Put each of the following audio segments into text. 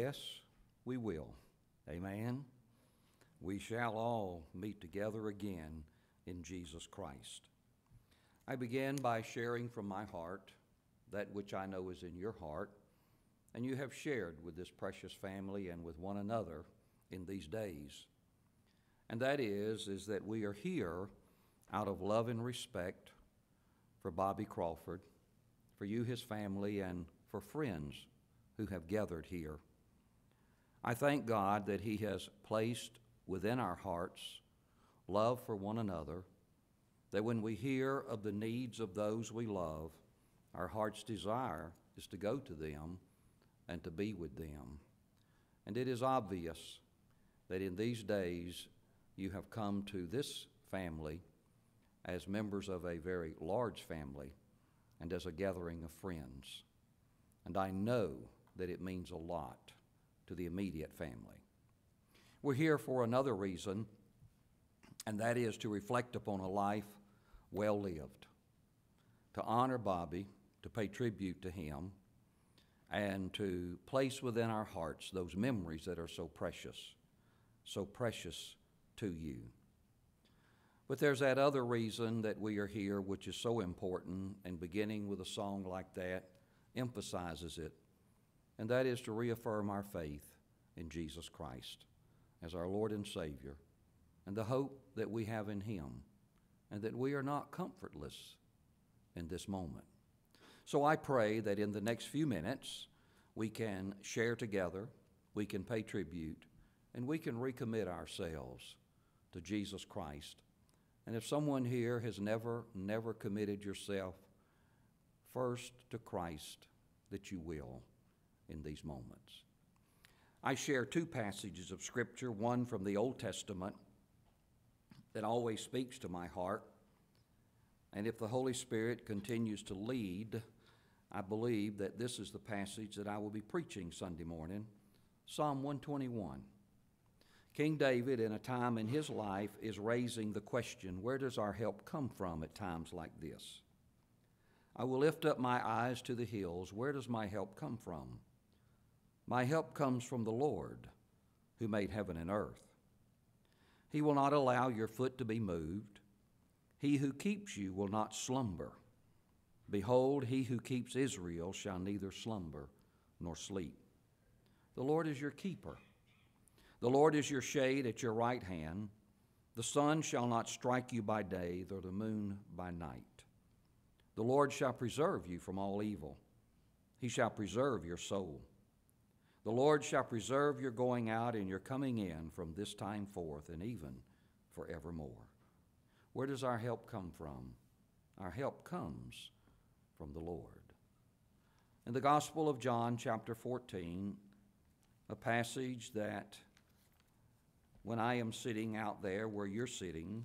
yes, we will. Amen. We shall all meet together again in Jesus Christ. I begin by sharing from my heart that which I know is in your heart, and you have shared with this precious family and with one another in these days. And that is that we are here out of love and respect for Bobby Crawford, for you, his family, and for friends who have gathered here. I thank God that He has placed within our hearts love for one another, that when we hear of the needs of those we love, our heart's desire is to go to them and to be with them. And it is obvious that in these days you have come to this family as members of a very large family and as a gathering of friends. And I know that it means a lot to the immediate family. We're here for another reason, and that is to reflect upon a life well lived, to honor Bobby, to pay tribute to him, and to place within our hearts those memories that are so precious to you. But there's that other reason that we are here, which is so important, and beginning with a song like that emphasizes it, and that is to reaffirm our faith in Jesus Christ as our Lord and Savior, and the hope that we have in Him, and that we are not comfortless in this moment. So I pray that in the next few minutes we can share together, we can pay tribute, and we can recommit ourselves to Jesus Christ. And if someone here has never committed yourself first to Christ, that you will in these moments. I share two passages of Scripture, one from the Old Testament that always speaks to my heart. And if the Holy Spirit continues to lead, I believe that this is the passage that I will be preaching Sunday morning, Psalm 121. King David, in a time in his life, is raising the question, where does our help come from at times like this? I will lift up my eyes to the hills. Where does my help come from? My help comes from the Lord, who made heaven and earth. He will not allow your foot to be moved. He who keeps you will not slumber. Behold, he who keeps Israel shall neither slumber nor sleep. The Lord is your keeper. The Lord is your shade at your right hand. The sun shall not strike you by day, nor the moon by night. The Lord shall preserve you from all evil. He shall preserve your soul. The Lord shall preserve your going out and your coming in from this time forth and even forevermore. Where does our help come from? Our help comes from the Lord. In the Gospel of John, chapter 14, a passage that when I am sitting out there where you're sitting,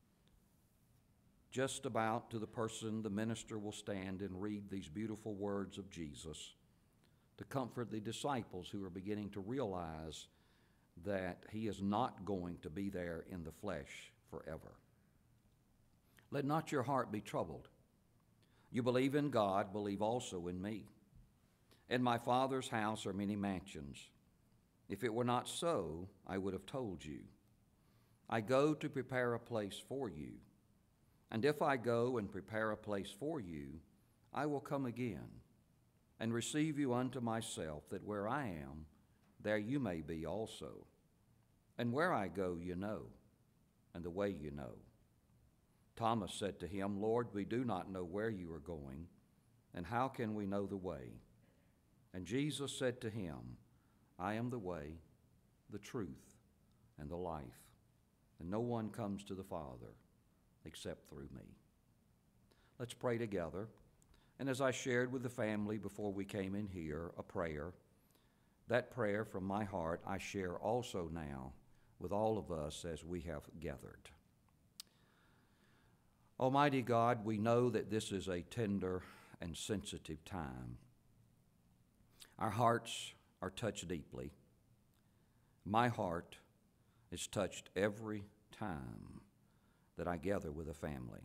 just about to the person, the minister will stand and read these beautiful words of Jesus to comfort the disciples who are beginning to realize that He is not going to be there in the flesh forever. Let not your heart be troubled. You believe in God, believe also in me. In my Father's house are many mansions. If it were not so, I would have told you. I go to prepare a place for you. And if I go and prepare a place for you, I will come again and receive you unto myself, that where I am, there you may be also. And where I go you know, and the way you know. Thomas said to him, Lord, we do not know where you are going, and how can we know the way? And Jesus said to him, I am the way, the truth, and the life, and no one comes to the Father except through me. Let's pray together. And as I shared with the family before we came in here, a prayer, that prayer from my heart I share also now with all of us as we have gathered. Almighty God, we know that this is a tender and sensitive time. Our hearts are touched deeply. My heart is touched every time that I gather with a family.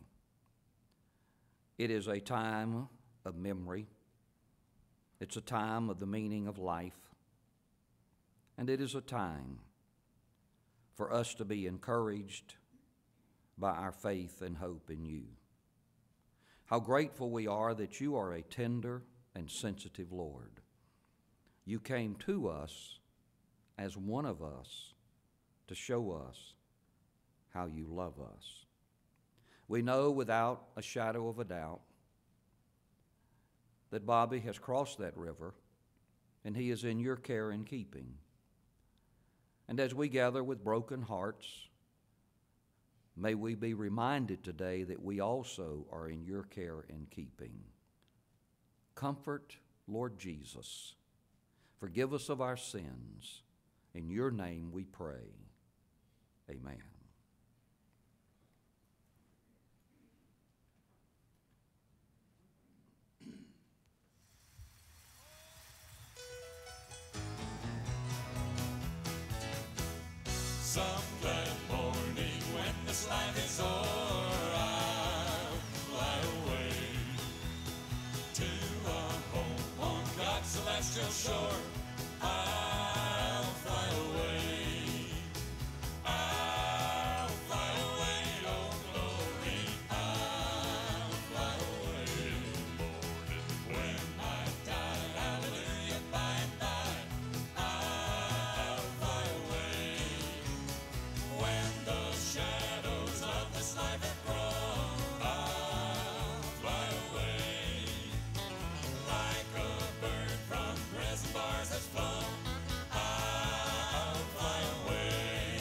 It is a time of memory. It's a time of the meaning of life. And it is a time for us to be encouraged by our faith and hope in you. How grateful we are that you are a tender and sensitive Lord. You came to us as one of us to show us how you love us. We know without a shadow of a doubt that Bobby has crossed that river and he is in your care and keeping. And as we gather with broken hearts, may we be reminded today that we also are in your care and keeping. Comfort, Lord Jesus. Forgive us of our sins. In your name we pray. Amen. Some glad morning when this life is o'er, I'll fly away to a home on God's celestial shore. I'll fly away. I'll fly away, oh glory. I'll fly away in the morning when I die. Hallelujah, by and by. I'll fly away. When the shadows of this life have grown, I'll fly away. Like a bird from prison bars has flown, I'll fly away.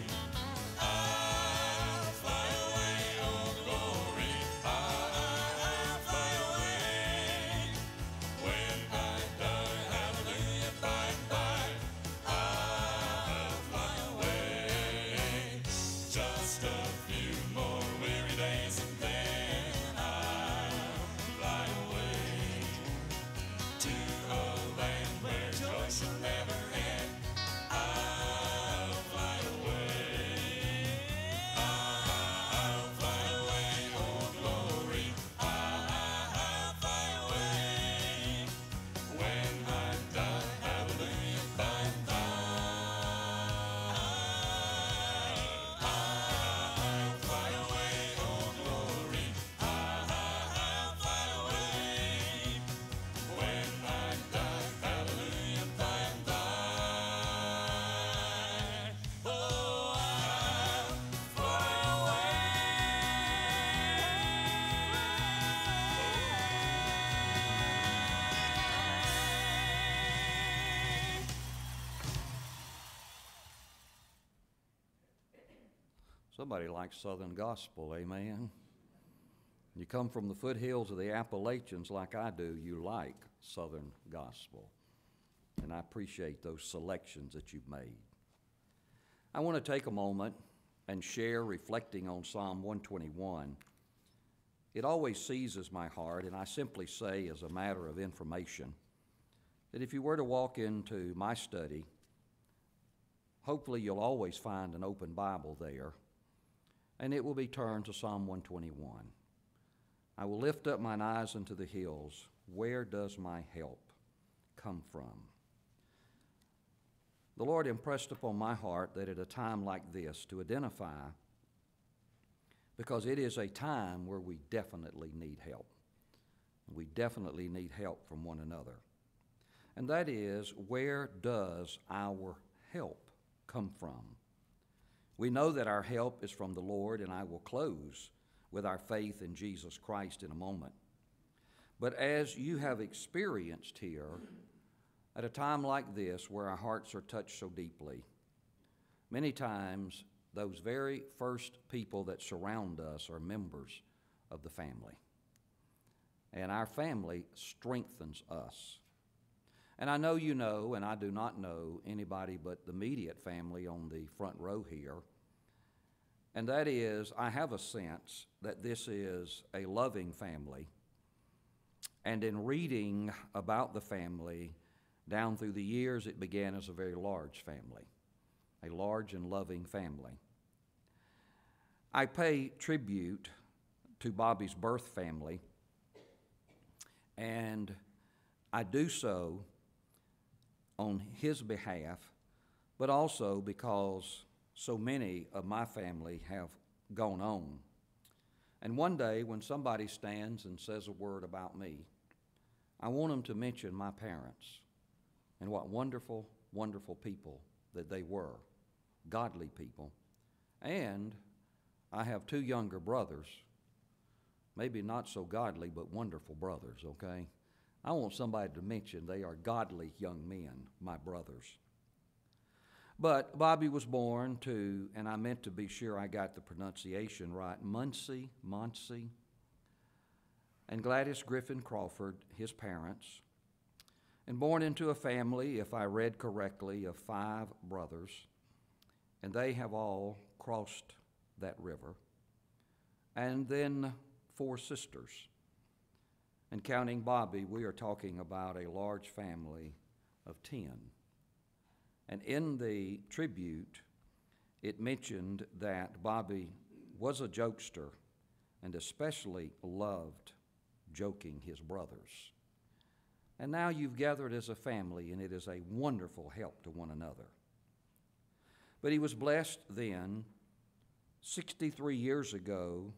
I'll fly away, oh glory. I'll fly away. When I die, hallelujah, by and by, I'll fly away. Just a few more weary days and then I'll fly away to a land where joy shall never end. I'll fly away. I'll fly away, oh glory. I'll fly away. When I die, hallelujah, by and by. I'll fly away, oh glory. I'll fly away. When I die, hallelujah, by and by. Oh, I'll fly away. Somebody likes Southern gospel, amen? You come from the foothills of the Appalachians like I do, you like Southern gospel. And I appreciate those selections that you've made. I want to take a moment and share reflecting on Psalm 121. It always seizes my heart, and I simply say as a matter of information that if you were to walk into my study, hopefully you'll always find an open Bible there, and it will be turned to Psalm 121. I will lift up mine eyes unto the hills. Where does my help come from? The Lord impressed upon my heart that at a time like this to identify, because it is a time where we definitely need help. We definitely need help from one another. And that is, where does our help come from? We know that our help is from the Lord, and I will close with our faith in Jesus Christ in a moment. But as you have experienced here, at a time like this where our hearts are touched so deeply, many times those very first people that surround us are members of the family. And our family strengthens us. And I know you know, and I do not know anybody but the immediate family on the front row here. And that is, I have a sense that this is a loving family. And in reading about the family, down through the years, it began as a very large family, a large and loving family. I pay tribute to Bobby's birth family, and I do so on his behalf but also because so many of my family have gone on. And one day when somebody stands and says a word about me, I want them to mention my parents and what wonderful, wonderful people that they were, godly people. And I have two younger brothers, maybe not so godly, but wonderful brothers, okay? I want somebody to mention they are godly young men, my brothers. But Bobby was born to, and I meant to be sure I got the pronunciation right, Muncie, and Gladys Griffin Crawford, his parents, and born into a family, if I read correctly, of 5 brothers, and they have all crossed that river, and then 4 sisters. And counting Bobby, we are talking about a large family of 10. And in the tribute, it mentioned that Bobby was a jokester and especially loved joking his brothers. And now you've gathered as a family, and it is a wonderful help to one another. But he was blessed then, 63 years ago,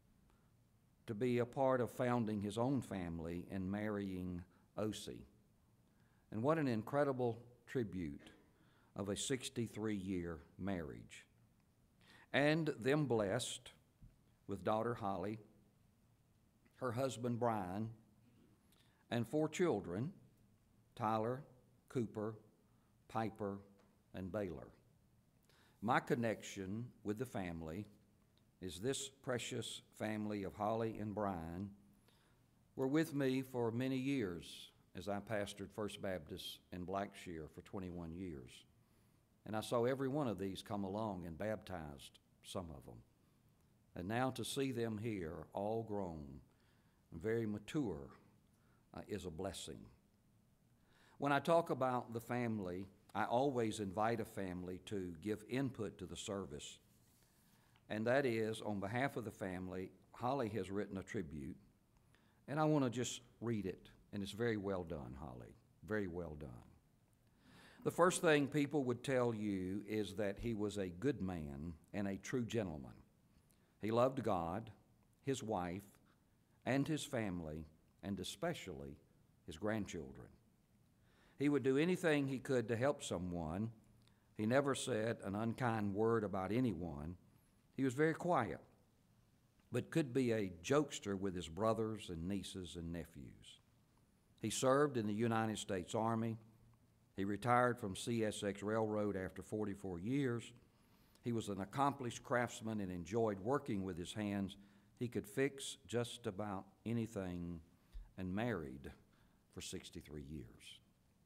to be a part of founding his own family and marrying Osie. And what an incredible tribute of a 63-year marriage. And them blessed with daughter Holly, her husband Brian, and 4 children, Tyler, Cooper, Piper, and Baylor. My connection with the family is this precious family of Holly and Brian were with me for many years as I pastored First Baptist in Blackshear for 21 years. And I saw every one of these come along and baptized some of them. And now to see them here, all grown and very mature, is a blessing. When I talk about the family, I always invite a family to give input to the service. And that is, on behalf of the family, Holly has written a tribute, and I want to just read it. And it's very well done, Holly, very well done. The first thing people would tell you is that he was a good man and a true gentleman. He loved God, his wife, and his family, and especially his grandchildren. He would do anything he could to help someone. He never said an unkind word about anyone. He was very quiet, but could be a jokester with his brothers and nieces and nephews. He served in the United States Army. He retired from CSX Railroad after 44 years. He was an accomplished craftsman and enjoyed working with his hands. He could fix just about anything, and married for 63 years.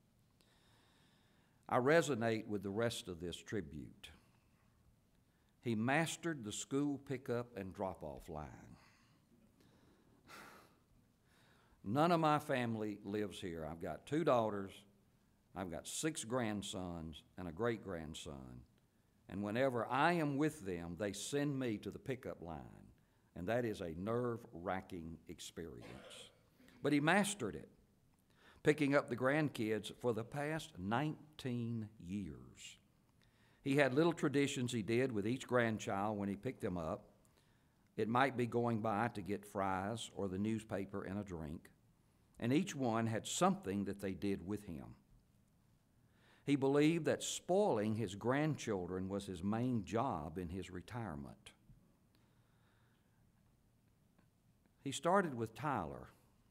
I resonate with the rest of this tribute. He mastered the school pickup and drop-off line. None of my family lives here. I've got 2 daughters, I've got 6 grandsons, and a great-grandson. And whenever I am with them, they send me to the pickup line. And that is a nerve-wracking experience. But he mastered it, picking up the grandkids for the past 19 years. He had little traditions he did with each grandchild when he picked them up. It might be going by to get fries or the newspaper and a drink, and each one had something that they did with him. He believed that spoiling his grandchildren was his main job in his retirement. He started with Tyler,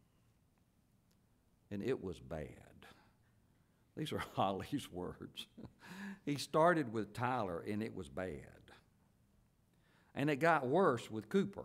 and it was bad. These are Holly's words. He started with Tyler, and it was bad. And it got worse with Cooper,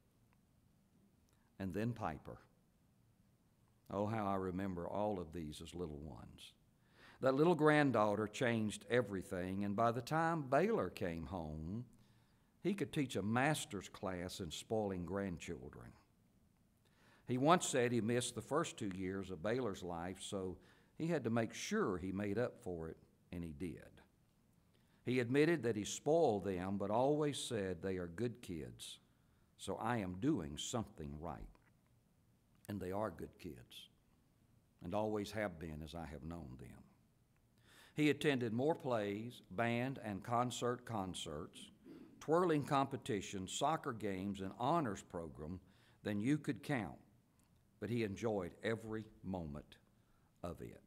and then Piper. Oh, how I remember all of these as little ones. That little granddaughter changed everything, and by the time Baylor came home, he could teach a master's class in spoiling grandchildren. He once said he missed the first 2 years of Baylor's life, so he had to make sure he made up for it, and he did. He admitted that he spoiled them, but always said they are good kids, so I am doing something right. And they are good kids, and always have been as I have known them. He attended more plays, band and concerts, twirling competitions, soccer games, and honors program than you could count, but he enjoyed every moment of it.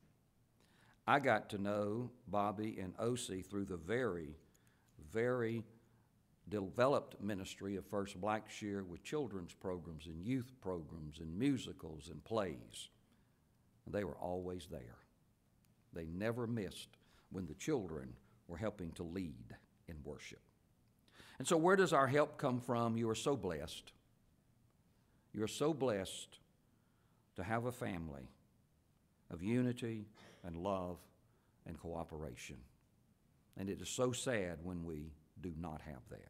I got to know Bobby and Osie through the very, very developed ministry of First Blackshear with children's programs and youth programs and musicals and plays. And they were always there. They never missed when the children were helping to lead in worship. And so where does our help come from? You are so blessed. You are so blessed to have a family of unity and love and cooperation. And it is so sad when we do not have that.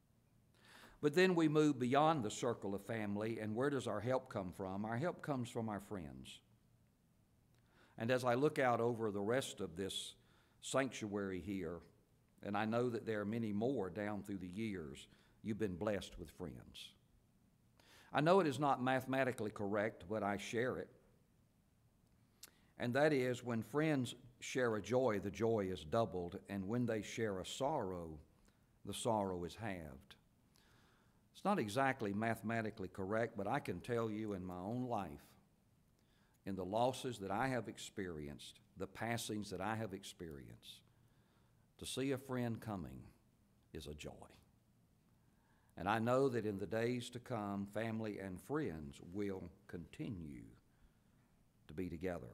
But then we move beyond the circle of family, and where does our help come from? Our help comes from our friends. And as I look out over the rest of this sanctuary here, and I know that there are many more down through the years, you've been blessed with friends. I know it is not mathematically correct, but I share it. And that is, when friends share a joy, the joy is doubled, and when they share a sorrow, the sorrow is halved. It's not exactly mathematically correct, but I can tell you in my own life, in the losses that I have experienced, the passings that I have experienced, to see a friend coming is a joy. And I know that in the days to come, family and friends will continue to be together.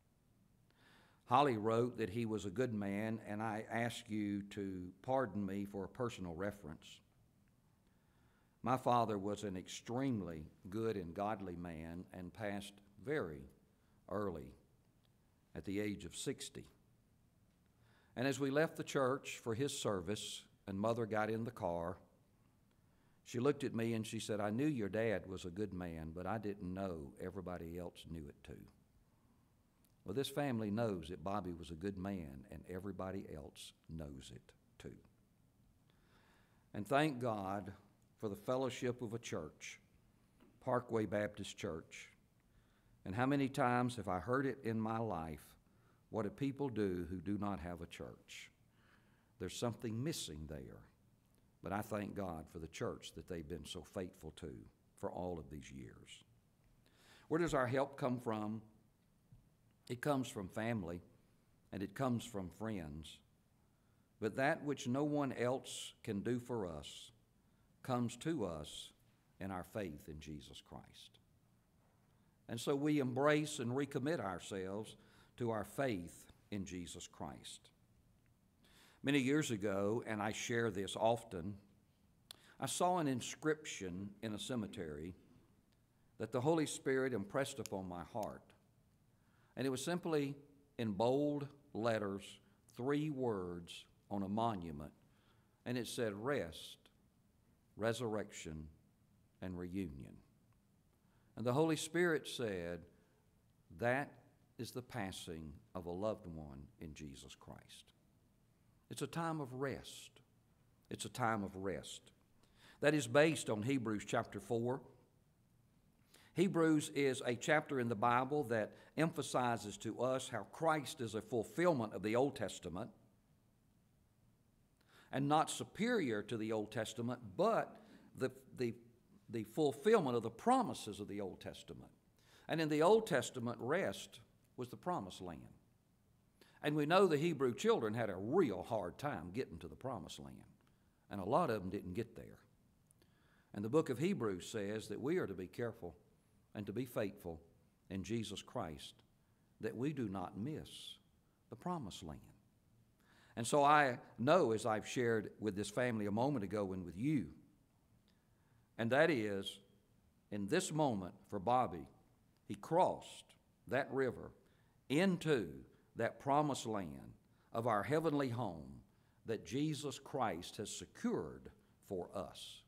Holly wrote that he was a good man, and I ask you to pardon me for a personal reference. My father was an extremely good and godly man and passed very early at the age of 60. And as we left the church for his service and Mother got in the car, she looked at me and she said, "I knew your dad was a good man, but I didn't know everybody else knew it too." Well, this family knows that Bobby was a good man, and everybody else knows it too. And thank God for the fellowship of a church, Parkway Baptist Church. And how many times have I heard it in my life? What do people do who do not have a church? There's something missing there. But I thank God for the church that they've been so faithful to for all of these years. Where does our help come from? It comes from family, and it comes from friends. But that which no one else can do for us comes to us in our faith in Jesus Christ. And so we embrace and recommit ourselves to our faith in Jesus Christ. Many years ago, and I share this often, I saw an inscription in a cemetery that the Holy Spirit impressed upon my heart. And it was simply in bold letters, 3 words on a monument, and it said, "Rest, resurrection, and reunion." And the Holy Spirit said, that is the passing of a loved one in Jesus Christ. It's a time of rest. It's a time of rest. That is based on Hebrews chapter 4. Hebrews is a chapter in the Bible that emphasizes to us how Christ is a fulfillment of the Old Testament, and not superior to the Old Testament, but the fulfillment of the promises of the Old Testament. And in the Old Testament, rest was the promised land. And we know the Hebrew children had a real hard time getting to the promised land, and a lot of them didn't get there. And the book of Hebrews says that we are to be careful and to be faithful in Jesus Christ, that we do not miss the promised land. And so I know, as I've shared with this family a moment ago and with you, and that is, in this moment for Bobby, he crossed that river into that promised land of our heavenly home that Jesus Christ has secured for us.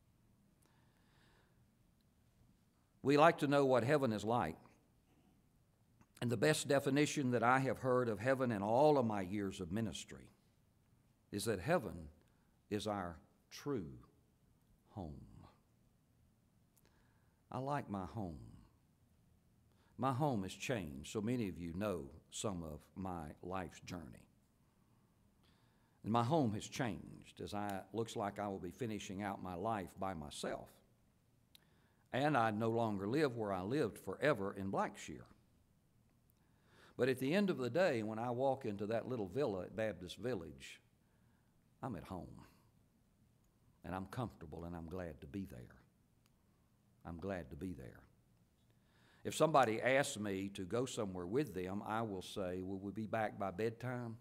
We like to know what heaven is like. And the best definition that I have heard of heaven in all of my years of ministry is that heaven is our true home. I like my home. My home has changed. So many of you know some of my life's journey. And my home has changed as looks like I will be finishing out my life by myself. And I no longer live where I lived forever in Blackshear. But at the end of the day, when I walk into that little villa at Baptist Village, I'm at home. And I'm comfortable and I'm glad to be there. I'm glad to be there. If somebody asks me to go somewhere with them, I will say, will we be back by bedtime?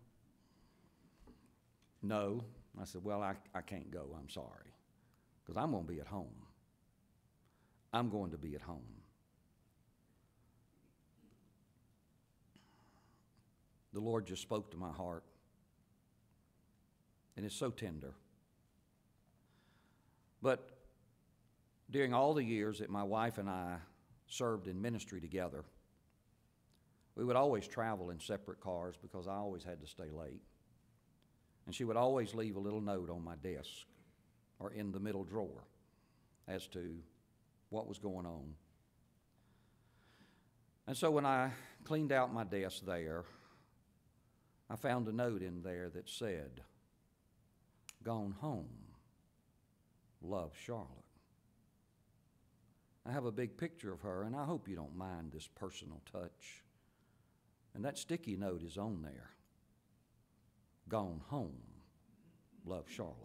No. I said, well, I can't go. I'm sorry. Because I'm going to be at home. I'm going to be at home. The Lord just spoke to my heart. And it's so tender. But during all the years that my wife and I served in ministry together, we would always travel in separate cars because I always had to stay late. And she would always leave a little note on my desk or in the middle drawer as to what was going on. And so when I cleaned out my desk there, I found a note in there that said, "Gone home. Love, Charlotte." I have a big picture of her, and I hope you don't mind this personal touch. And that sticky note is on there. Gone home. Love, Charlotte.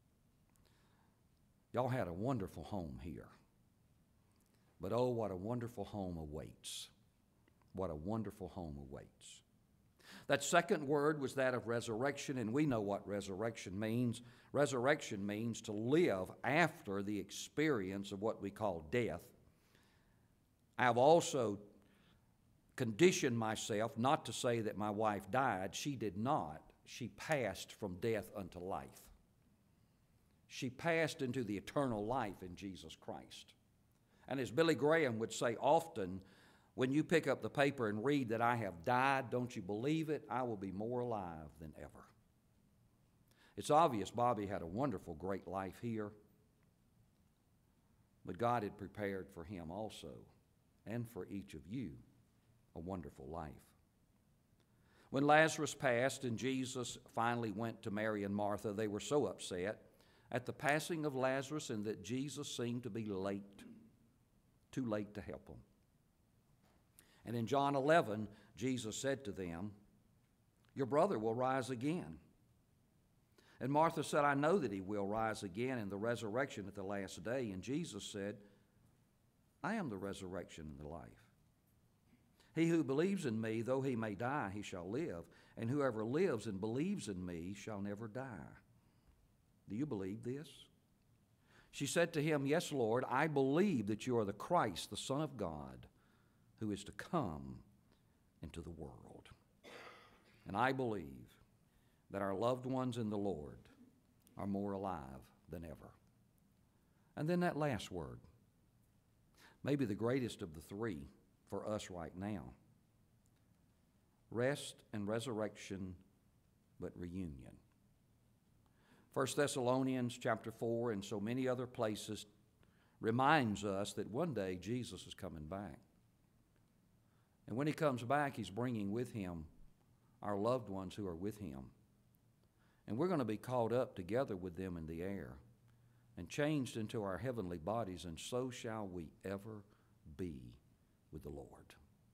Y'all had a wonderful home here. But oh, what a wonderful home awaits. What a wonderful home awaits. That second word was that of resurrection, and we know what resurrection means. Resurrection means to live after the experience of what we call death. I've also conditioned myself not to say that my wife died. She did not. She passed from death unto life. She passed into the eternal life in Jesus Christ. And as Billy Graham would say often, when you pick up the paper and read that I have died, don't you believe it? I will be more alive than ever. It's obvious Bobby had a wonderful, great life here, but God had prepared for him also, and for each of you, a wonderful life. When Lazarus passed and Jesus finally went to Mary and Martha, they were so upset at the passing of Lazarus and that Jesus seemed to be late, too late to help them. And in John 11, Jesus said to them, "Your brother will rise again." And Martha said, "I know that he will rise again in the resurrection at the last day." And Jesus said, "I am the resurrection and the life. He who believes in me, though he may die, he shall live. And whoever lives and believes in me shall never die." Do you believe this? She said to him, "Yes, Lord, I believe that you are the Christ, the Son of God, who is to come into the world. And I believe that our loved ones in the Lord are more alive than ever." And then that last word, maybe the greatest of the three for us right now. Rest and resurrection, but reunion. 1 Thessalonians chapter 4 and so many other places reminds us that one day Jesus is coming back. And when he comes back, he's bringing with him our loved ones who are with him. And we're going to be caught up together with them in the air and changed into our heavenly bodies, and so shall we ever be with the Lord.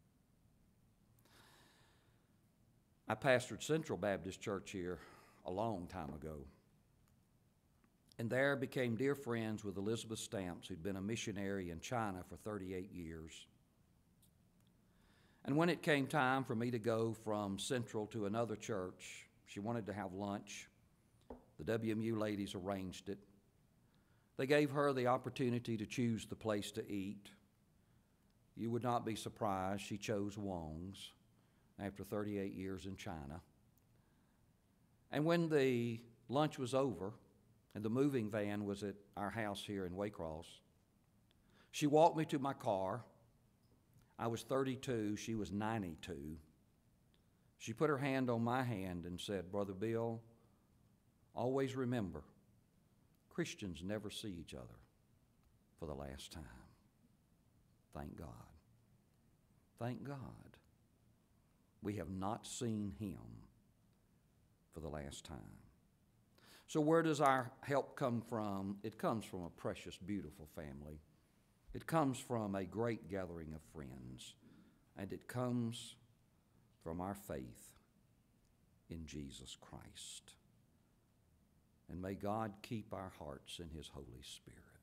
I pastored Central Baptist Church here a long time ago. And there became dear friends with Elizabeth Stamps, who'd been a missionary in China for 38 years. And when it came time for me to go from Central to another church, she wanted to have lunch. The WMU ladies arranged it. They gave her the opportunity to choose the place to eat. You would not be surprised she chose Wong's after 38 years in China. And when the lunch was over and the moving van was at our house here in Waycross, she walked me to my car. I was 32, she was 92. She put her hand on my hand and said, "Brother Bill, always remember, Christians never see each other for the last time." Thank God. Thank God. We have not seen him for the last time. So where does our help come from? It comes from a precious, beautiful family. It comes from a great gathering of friends. And it comes from our faith in Jesus Christ. And may God keep our hearts in his Holy Spirit.